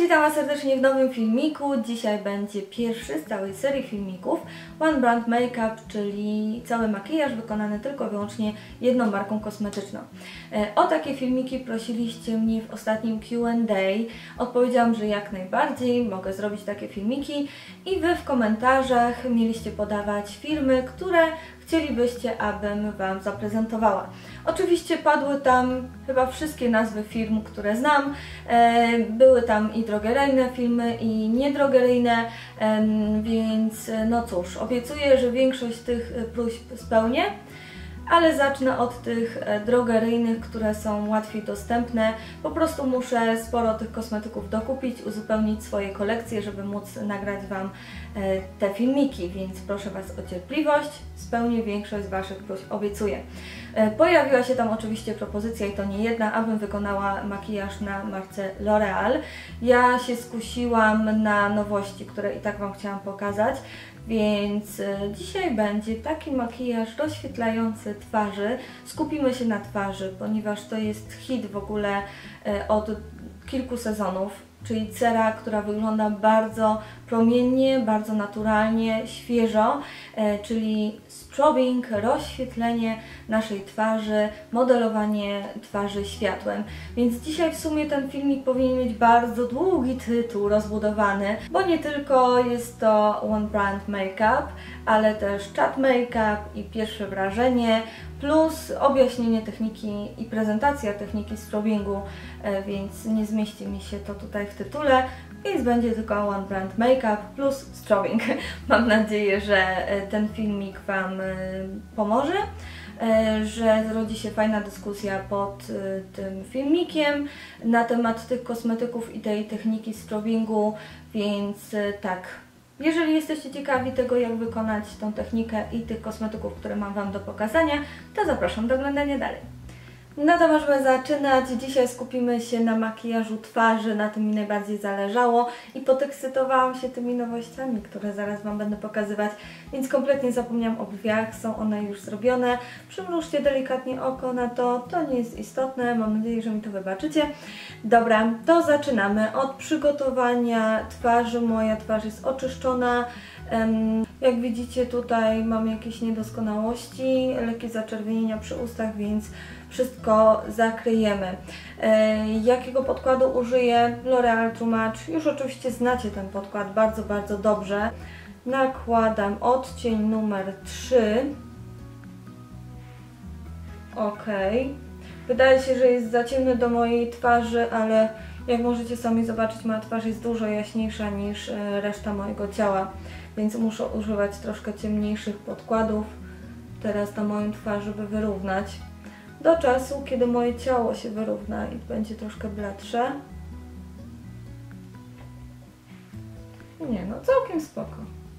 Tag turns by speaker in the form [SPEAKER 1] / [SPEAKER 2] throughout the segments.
[SPEAKER 1] witam Was serdecznie w nowym filmiku. Dzisiaj będzie pierwszy z całej serii filmików One Brand Makeup, czyli cały makijaż wykonany tylko i wyłącznie jedną marką kosmetyczną. O takie filmiki prosiliście mnie w ostatnim Q&A. Odpowiedziałam, że jak najbardziej mogę zrobić takie filmiki i Wy w komentarzach mieliście podawać firmy, które chcielibyście, abym Wam zaprezentowała. Oczywiście padły tam chyba wszystkie nazwy firm, które znam. Były tam i drogeryjne firmy, i niedrogeryjne, więc no cóż, obiecuję, że większość tych próśb spełnię. Ale zacznę od tych drogeryjnych, które są łatwiej dostępne. Po prostu muszę sporo tych kosmetyków dokupić, uzupełnić swoje kolekcje, żeby móc nagrać Wam te filmiki, więc proszę Was o cierpliwość. Spełnię większość z Waszych próśb, obiecuję. Pojawiła się tam oczywiście propozycja, i to nie jedna, abym wykonała makijaż na marce L'Oreal. Ja się skusiłam na nowości, które i tak Wam chciałam pokazać. Więc dzisiaj będzie taki makijaż rozświetlający twarzy. Skupimy się na twarzy, ponieważ to jest hit w ogóle od kilku sezonów, czyli cera, która wygląda bardzo promiennie, bardzo naturalnie, świeżo, czyli strobing, rozświetlenie naszej twarzy, modelowanie twarzy światłem. Więc dzisiaj w sumie ten filmik powinien mieć bardzo długi tytuł, rozbudowany, bo nie tylko jest to One Brand Makeup, ale też chat makeup i pierwsze wrażenie, plus objaśnienie techniki i prezentacja techniki strobingu, więc nie zmieści mi się to tutaj w tytule, więc będzie tylko One Brand Makeup plus strobing. Mam nadzieję, że ten filmik Wam pomoże, że zrodzi się fajna dyskusja pod tym filmikiem na temat tych kosmetyków i tej techniki strobingu, więc tak. Jeżeli jesteście ciekawi tego, jak wykonać tą technikę i tych kosmetyków, które mam Wam do pokazania, to zapraszam do oglądania dalej. No to możemy zaczynać. Dzisiaj skupimy się na makijażu twarzy, na tym mi najbardziej zależało i podekscytowałam się tymi nowościami, które zaraz Wam będę pokazywać, więc kompletnie zapomniałam o brwiach, są one już zrobione. Przymrużcie delikatnie oko na to, to nie jest istotne, mam nadzieję, że mi to wybaczycie. Dobra, to zaczynamy od przygotowania twarzy. Moja twarz jest oczyszczona. Jak widzicie, tutaj mam jakieś niedoskonałości, lekkie zaczerwienienia przy ustach, więc wszystko zakryjemy. Jakiego podkładu użyję? L'Oreal Too Much. Już oczywiście znacie ten podkład bardzo, bardzo dobrze. Nakładam odcień numer 3. Ok. Wydaje się, że jest za ciemny do mojej twarzy, ale jak możecie sami zobaczyć, moja twarz jest dużo jaśniejsza niż reszta mojego ciała, więc muszę używać troszkę ciemniejszych podkładów teraz na moją twarz, żeby wyrównać. Do czasu, kiedy moje ciało się wyrówna i będzie troszkę bladsze. Nie no, całkiem spoko.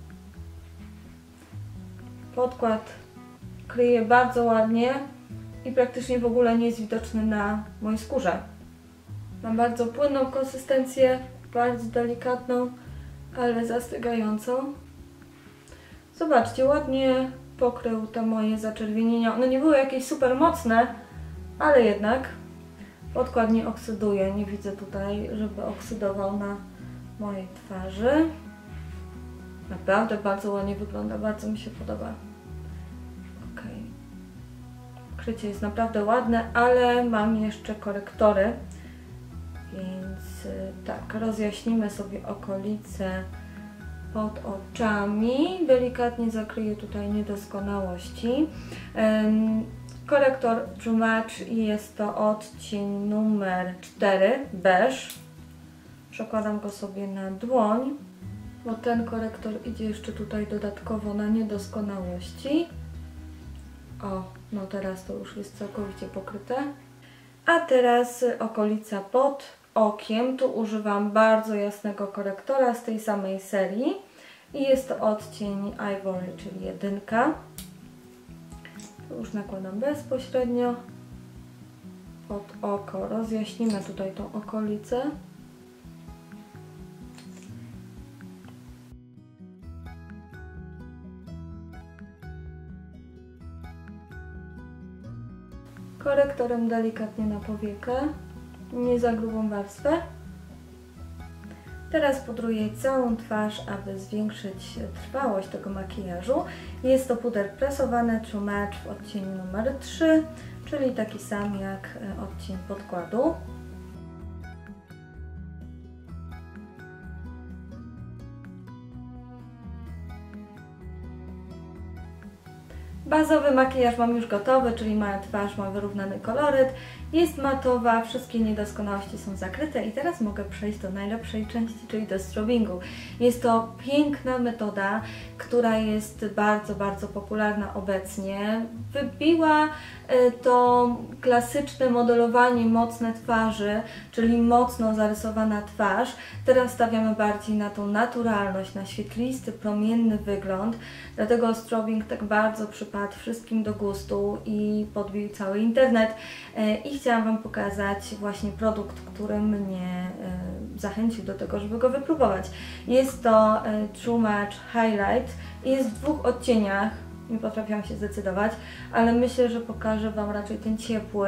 [SPEAKER 1] Podkład kryje bardzo ładnie i praktycznie w ogóle nie jest widoczny na mojej skórze. Mam bardzo płynną konsystencję, bardzo delikatną, ale zastygającą. Zobaczcie, ładnie pokrył te moje zaczerwienienia. One nie były jakieś super mocne, ale jednak podkład nie oksyduje. Nie widzę tutaj, żeby oksydował na mojej twarzy. Naprawdę bardzo ładnie wygląda, bardzo mi się podoba. Ok. Krycie jest naprawdę ładne, ale mam jeszcze korektory. Więc tak, rozjaśnimy sobie okolice pod oczami. Delikatnie zakryję tutaj niedoskonałości. Korektor Too Much i jest to odcień numer 4, beż. Przekładam go sobie na dłoń, bo ten korektor idzie jeszcze tutaj dodatkowo na niedoskonałości. O, no teraz to już jest całkowicie pokryte. A teraz okolica pod okiem. Tu używam bardzo jasnego korektora z tej samej serii. I jest to odcień Ivory, czyli 1. Tu już nakładam bezpośrednio pod oko. Rozjaśnimy tutaj tą okolicę. Korektorem delikatnie na powiekę, nie za grubą warstwę. Teraz pudruję całą twarz, aby zwiększyć trwałość tego makijażu. Jest to puder presowany True Match w odcieniu numer 3, czyli taki sam jak odcień podkładu. Bazowy makijaż mam już gotowy, czyli moja twarz ma wyrównany koloryt, jest matowa, wszystkie niedoskonałości są zakryte i teraz mogę przejść do najlepszej części, czyli do strobingu. Jest to piękna metoda, która jest bardzo, bardzo popularna obecnie. Wybiła to klasyczne modelowanie mocne twarzy, czyli mocno zarysowana twarz. Teraz stawiamy bardziej na tą naturalność, na świetlisty, promienny wygląd, dlatego strobing tak bardzo przypadł wszystkim do gustu i podbił cały internet i chciałam Wam pokazać właśnie produkt, który mnie zachęcił do tego, żeby go wypróbować. Jest to True Match Highlight i jest w dwóch odcieniach, nie potrafiłam się zdecydować, ale myślę, że pokażę Wam raczej ten ciepły,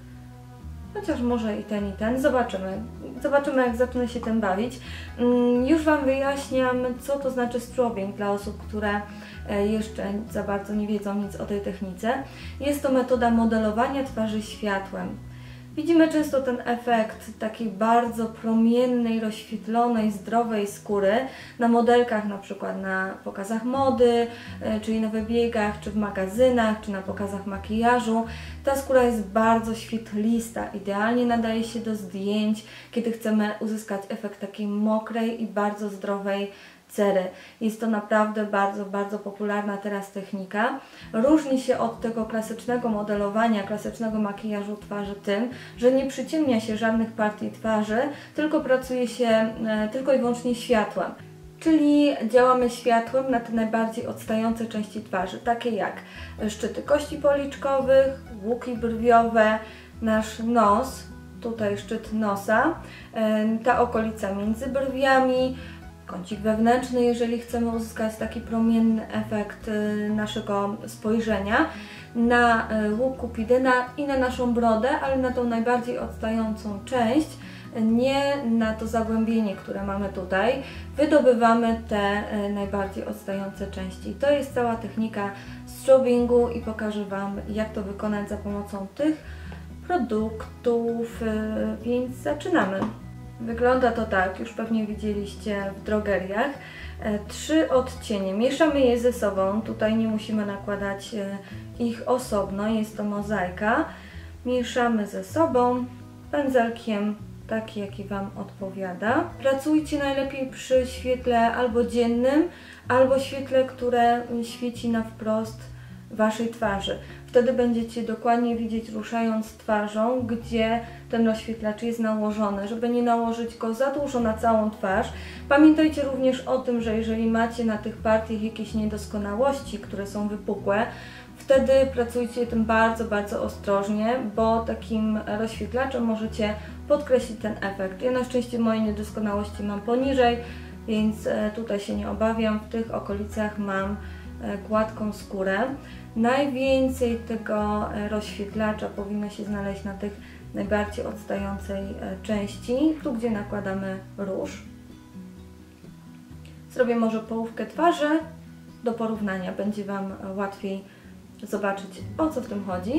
[SPEAKER 1] chociaż może i ten, zobaczymy jak zacznę się tym bawić. Już Wam wyjaśniam, co to znaczy strobing dla osób, które jeszcze za bardzo nie wiedzą nic o tej technice. Jest to metoda modelowania twarzy światłem. Widzimy często ten efekt takiej bardzo promiennej, rozświetlonej, zdrowej skóry na modelkach, na przykład na pokazach mody, czyli na wybiegach, czy w magazynach, czy na pokazach makijażu. Ta skóra jest bardzo świetlista, idealnie nadaje się do zdjęć, kiedy chcemy uzyskać efekt takiej mokrej i bardzo zdrowej cery. Jest to naprawdę bardzo, bardzo popularna teraz technika. Różni się od tego klasycznego modelowania, klasycznego makijażu twarzy tym, że nie przyciemnia się żadnych partii twarzy, tylko pracuje się tylko i wyłącznie światłem. Czyli działamy światłem na te najbardziej odstające części twarzy, takie jak szczyty kości policzkowych, łuki brwiowe, nasz nos, tutaj szczyt nosa, ta okolica między brwiami, kącik wewnętrzny, jeżeli chcemy uzyskać taki promienny efekt naszego spojrzenia, na łuk kupidyna i na naszą brodę, ale na tą najbardziej odstającą część, nie na to zagłębienie, które mamy tutaj. Wydobywamy te najbardziej odstające części. To jest cała technika strobingu i pokażę Wam, jak to wykonać za pomocą tych produktów, więc zaczynamy. Wygląda to tak, już pewnie widzieliście w drogeriach. 3 odcienie, mieszamy je ze sobą, tutaj nie musimy nakładać ich osobno, jest to mozaika. Mieszamy ze sobą pędzelkiem, taki jaki Wam odpowiada. Pracujcie najlepiej przy świetle albo dziennym, albo świetle, które świeci na wprost Waszej twarzy. Wtedy będziecie dokładnie widzieć, ruszając twarzą, gdzie ten rozświetlacz jest nałożony, żeby nie nałożyć go za dużo na całą twarz. Pamiętajcie również o tym, że jeżeli macie na tych partiach jakieś niedoskonałości, które są wypukłe, wtedy pracujcie tym bardzo, bardzo ostrożnie, bo takim rozświetlaczem możecie podkreślić ten efekt. Ja na szczęście moje niedoskonałości mam poniżej, więc tutaj się nie obawiam. W tych okolicach mam gładką skórę. Najwięcej tego rozświetlacza powinno się znaleźć na tych najbardziej odstającej części, tu gdzie nakładamy róż. Zrobię może połówkę twarzy do porównania, będzie Wam łatwiej zobaczyć, o co w tym chodzi.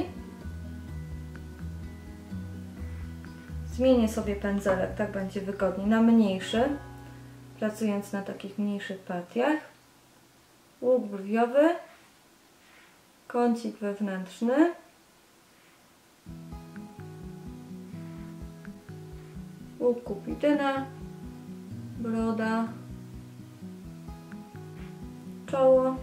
[SPEAKER 1] Zmienię sobie pędzelek, tak będzie wygodniej, na mniejszy, pracując na takich mniejszych partiach. Łuk brwiowy, kącik wewnętrzny, łuk kupidyna, broda, czoło.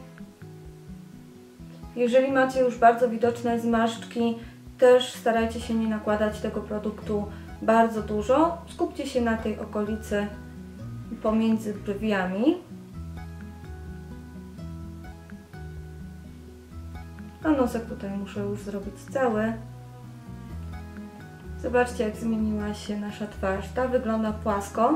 [SPEAKER 1] Jeżeli macie już bardzo widoczne zmarszczki, też starajcie się nie nakładać tego produktu bardzo dużo. Skupcie się na tej okolicy pomiędzy brwiami. A nosek tutaj muszę już zrobić cały. Zobaczcie, jak zmieniła się nasza twarz. Ta wygląda płasko,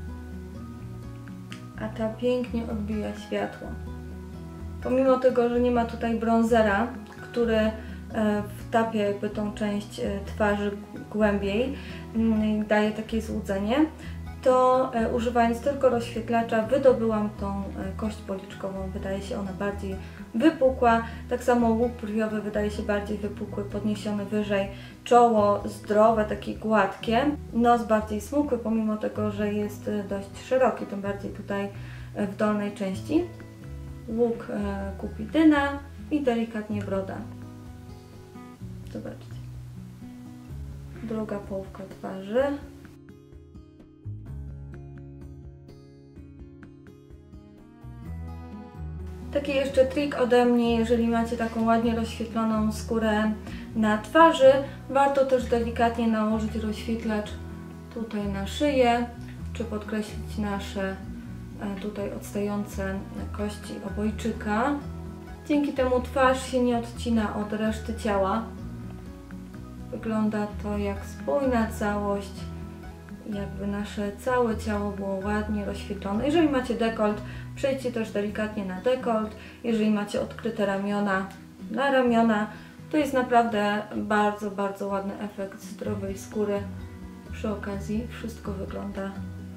[SPEAKER 1] a ta pięknie odbija światło. Pomimo tego, że nie ma tutaj bronzera, który wtapia jakby tą część twarzy głębiej, daje takie złudzenie, to używając tylko rozświetlacza wydobyłam tą kość policzkową. Wydaje się ona bardziej wypukła. Tak samo łuk brwiowy wydaje się bardziej wypukły, podniesiony wyżej. Czoło zdrowe, takie gładkie. Nos bardziej smukły, pomimo tego, że jest dość szeroki, tym bardziej tutaj w dolnej części. Łuk kupidyna i delikatnie broda. Zobaczcie. Druga połówka twarzy. Taki jeszcze trik ode mnie, jeżeli macie taką ładnie rozświetloną skórę na twarzy, warto też delikatnie nałożyć rozświetlacz tutaj na szyję, czy podkreślić nasze tutaj odstające kości obojczyka. Dzięki temu twarz się nie odcina od reszty ciała. Wygląda to jak spójna całość, jakby nasze całe ciało było ładnie rozświetlone. Jeżeli macie dekolt, przejdźcie też delikatnie na dekolt. Jeżeli macie odkryte ramiona, na ramiona. To jest naprawdę bardzo, bardzo ładny efekt zdrowej skóry. Przy okazji wszystko wygląda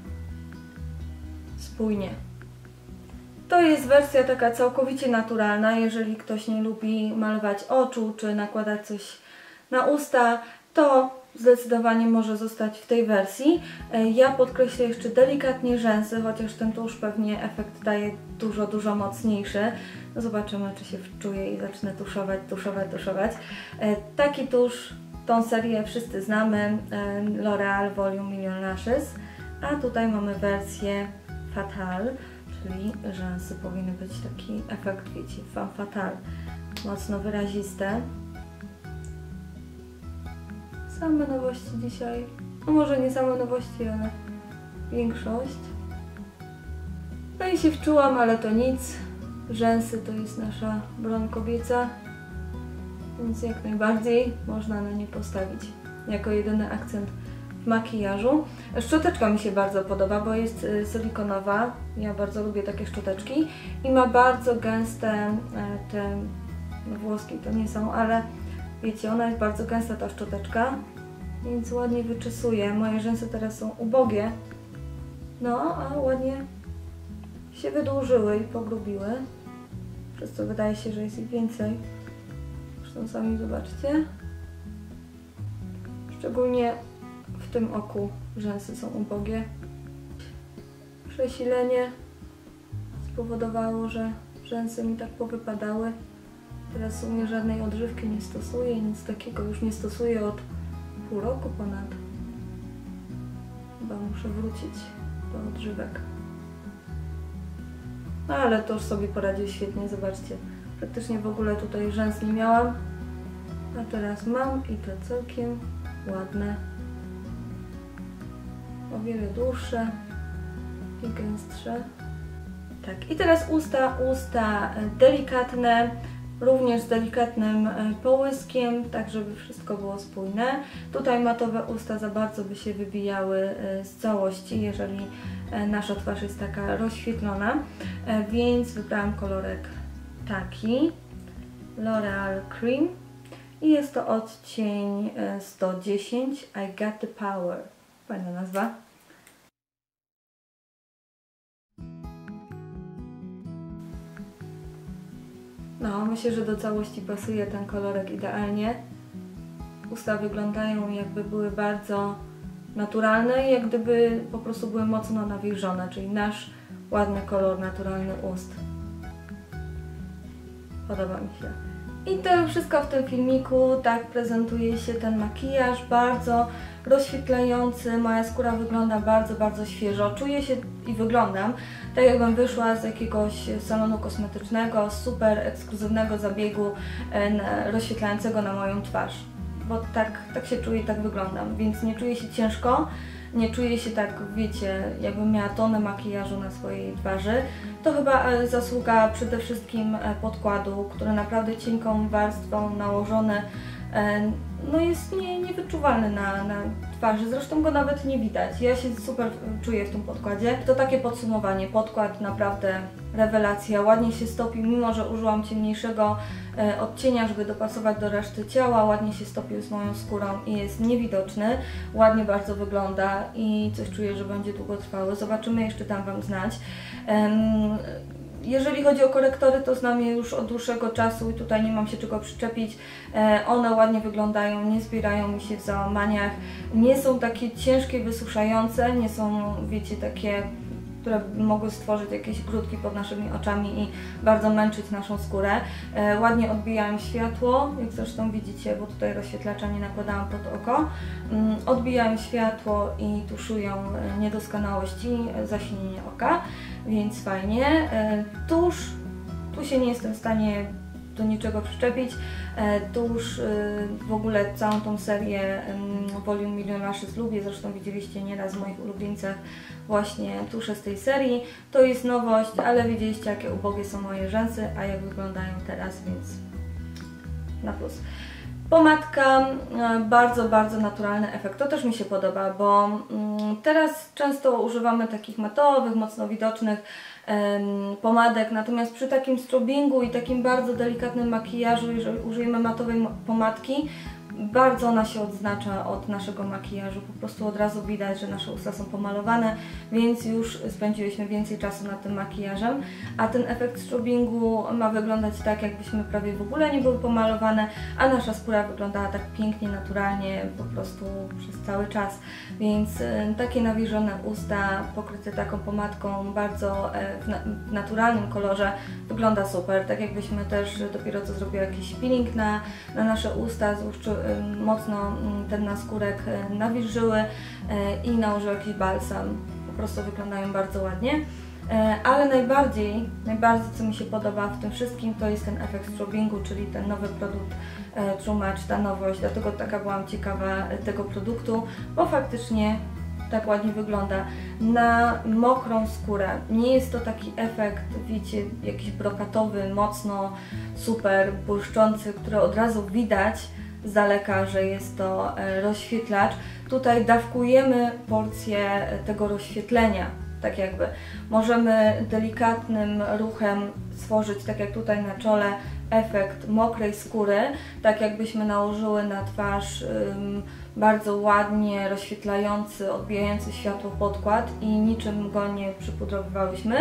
[SPEAKER 1] spójnie. To jest wersja taka całkowicie naturalna. Jeżeli ktoś nie lubi malować oczu czy nakładać coś na usta, to zdecydowanie może zostać w tej wersji. Ja podkreślę jeszcze delikatnie rzęsy, chociaż ten tusz pewnie efekt daje dużo, dużo mocniejszy. No zobaczymy, czy się wczuję i zacznę tuszować. Taki tusz, tą serię wszyscy znamy, L'Oreal Volume Million Lashes, a tutaj mamy wersję Fatale, czyli rzęsy powinny być taki efekt, wiecie, femme fatale, mocno wyraziste. Same nowości dzisiaj, no może nie same nowości, ale większość. No i się wczułam, ale to nic. Rzęsy to jest nasza broń kobieca, więc jak najbardziej można na nie postawić jako jedyny akcent w makijażu. Szczoteczka mi się bardzo podoba, bo jest silikonowa. Ja bardzo lubię takie szczoteczki i ma bardzo gęste te włoski, to nie są, ale wiecie, ona jest bardzo gęsta, ta szczoteczka, więc ładnie wyczesuje. Moje rzęsy teraz są ubogie, no a ładnie się wydłużyły i pogrubiły, przez co wydaje się, że jest ich więcej. Zresztą sami zobaczcie. Szczególnie w tym oku rzęsy są ubogie. Przesilenie spowodowało, że rzęsy mi tak powypadały. Teraz w sumie żadnej odżywki nie stosuję, nic takiego już nie stosuję od pół roku ponad. Chyba muszę wrócić do odżywek. No ale to już sobie poradził świetnie, zobaczcie. Praktycznie w ogóle tutaj rzęs nie miałam, a teraz mam i to całkiem ładne. O wiele dłuższe i gęstsze. Tak, i teraz usta delikatne, również z delikatnym połyskiem, tak żeby wszystko było spójne. Tutaj matowe usta za bardzo by się wybijały z całości, jeżeli nasza twarz jest taka rozświetlona, więc wybrałam kolorek taki, L'Oreal Cream i jest to odcień 110, I Got The Power. Fajna nazwa. No, myślę, że do całości pasuje ten kolorek idealnie. Usta wyglądają, jakby były bardzo naturalne, jak gdyby po prostu były mocno nawilżone, czyli nasz ładny kolor naturalny ust. Podoba mi się. I to wszystko w tym filmiku. Tak prezentuje się ten makijaż, bardzo rozświetlający. Moja skóra wygląda bardzo, bardzo świeżo. Czuję się i wyglądam tak, jakbym wyszła z jakiegoś salonu kosmetycznego, super ekskluzywnego zabiegu rozświetlającego na moją twarz. Bo tak się czuję, tak wyglądam, więc nie czuję się ciężko, nie czuję się tak, wiecie, jakbym miała tonę makijażu na swojej twarzy. To chyba zasługa przede wszystkim podkładu, który naprawdę cienką warstwą nałożony no jest niewyczuwalny na twarzy, zresztą go nawet nie widać. Ja się super czuję w tym podkładzie. To takie podsumowanie, podkład naprawdę rewelacja, ładnie się stopił, mimo że użyłam ciemniejszego odcienia, żeby dopasować do reszty ciała, ładnie się stopił z moją skórą i jest niewidoczny, ładnie bardzo wygląda i coś czuję, że będzie długotrwały. Zobaczymy, jeszcze dam Wam znać. Jeżeli chodzi o korektory, to znam je już od dłuższego czasu i tutaj nie mam się czego przyczepić. One ładnie wyglądają, nie zbierają mi się w załamaniach, nie są takie ciężkie, wysuszające, nie są, wiecie, takie, które mogły stworzyć jakieś grudki pod naszymi oczami i bardzo męczyć naszą skórę. Ładnie odbijają światło, jak zresztą widzicie, bo tutaj rozświetlacza nie nakładałam pod oko. Odbijają światło i tuszują niedoskonałości, zasinienie oka, więc fajnie. Tusz, tu się nie jestem w stanie do niczego przyczepić. Tuż w ogóle całą tą serię Volume Million Lashes lubię, zresztą widzieliście nieraz w moich ulubieńcach właśnie tusze z tej serii. To jest nowość, ale widzieliście, jakie ubogie są moje rzęsy, a jak wyglądają teraz, więc na plus. Pomadka, bardzo, bardzo naturalny efekt. To też mi się podoba, bo teraz często używamy takich matowych, mocno widocznych pomadek, natomiast przy takim strobingu i takim bardzo delikatnym makijażu, jeżeli użyjemy matowej pomadki, bardzo ona się odznacza od naszego makijażu, po prostu od razu widać, że nasze usta są pomalowane, więc już spędziłyśmy więcej czasu nad tym makijażem, a ten efekt strobingu ma wyglądać tak, jakbyśmy prawie w ogóle nie były pomalowane, a nasza skóra wyglądała tak pięknie, naturalnie, po prostu przez cały czas, więc takie nawilżone usta pokryte taką pomadką bardzo w naturalnym kolorze wygląda super, tak jakbyśmy też dopiero co zrobiły jakiś peeling na nasze usta, mocno ten naskórek nawilżyły i nałożyły jakiś balsam. Po prostu wyglądają bardzo ładnie. Ale najbardziej co mi się podoba w tym wszystkim, to jest ten efekt strobingu, czyli ten nowy produkt True Match, ta nowość. Dlatego taka byłam ciekawa tego produktu, bo faktycznie tak ładnie wygląda na mokrą skórę. Nie jest to taki efekt, wiecie, jakiś brokatowy, mocno super błyszczący, który od razu widać z daleka, że jest to rozświetlacz. Tutaj dawkujemy porcję tego rozświetlenia, tak jakby. Możemy delikatnym ruchem stworzyć, tak jak tutaj na czole, efekt mokrej skóry, tak jakbyśmy nałożyły na twarz bardzo ładnie rozświetlający, odbijający światło podkład i niczym go nie przypudrowywałyśmy.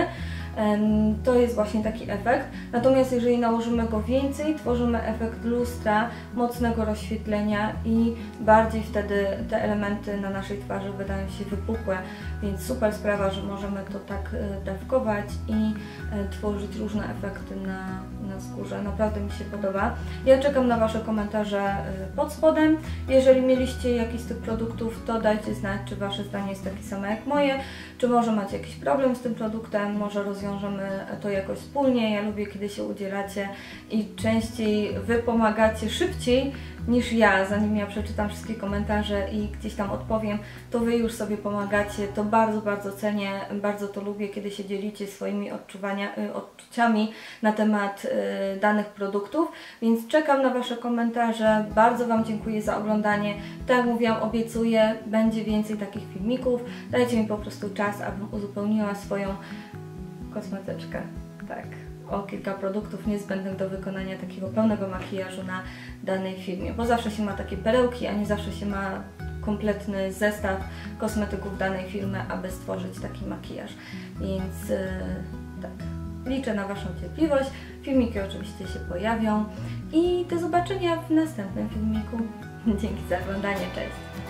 [SPEAKER 1] To jest właśnie taki efekt. Natomiast jeżeli nałożymy go więcej, tworzymy efekt lustra, mocnego rozświetlenia i bardziej wtedy te elementy na naszej twarzy wydają się wypukłe. Więc super sprawa, że możemy to tak dawkować i tworzyć różne efekty na skórze. Naprawdę mi się podoba. Ja czekam na Wasze komentarze pod spodem. Jeżeli mieliście jakiś z tych produktów, to dajcie znać, czy Wasze zdanie jest takie same jak moje, czy może macie jakiś problem z tym produktem, może rozwiążemy to jakoś wspólnie. Ja lubię, kiedy się udzielacie i częściej Wy pomagacie szybciej niż ja, zanim ja przeczytam wszystkie komentarze i gdzieś tam odpowiem, to Wy już sobie pomagacie. To bardzo, bardzo cenię, bardzo to lubię, kiedy się dzielicie swoimi odczuciami na temat danych produktów, więc czekam na Wasze komentarze. Bardzo Wam dziękuję za oglądanie. Tak jak mówiłam, obiecuję, będzie więcej takich filmików. Dajcie mi po prostu czas, abym uzupełniła swoją kosmetyczkę. Tak, o kilka produktów niezbędnych do wykonania takiego pełnego makijażu na danej firmie, bo zawsze się ma takie perełki, a nie zawsze się ma kompletny zestaw kosmetyków danej firmy, aby stworzyć taki makijaż. Więc tak, liczę na Waszą cierpliwość. Filmiki oczywiście się pojawią i do zobaczenia w następnym filmiku. Dzięki za oglądanie, cześć!